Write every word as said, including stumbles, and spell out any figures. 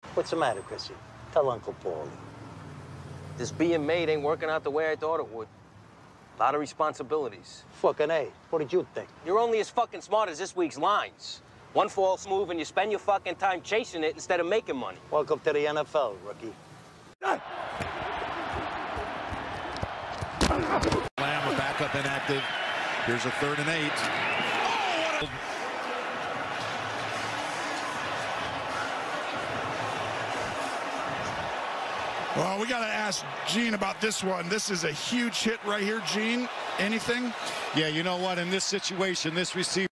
What's the matter, Chrissy? Tell Uncle Paulie. This being made ain't working out the way I thought it would. A lot of responsibilities. Fucking A. What did you think? You're only as fucking smart as this week's lines. One false move and you spend your fucking time chasing it instead of making money. Welcome to the N F L, rookie. Lamb are back up inactive. Here's a third and eight. Oh, what a... Well, we got to ask Gene about this one. This is a huge hit right here, Gene. Anything? Yeah, you know what? In this situation, this receiver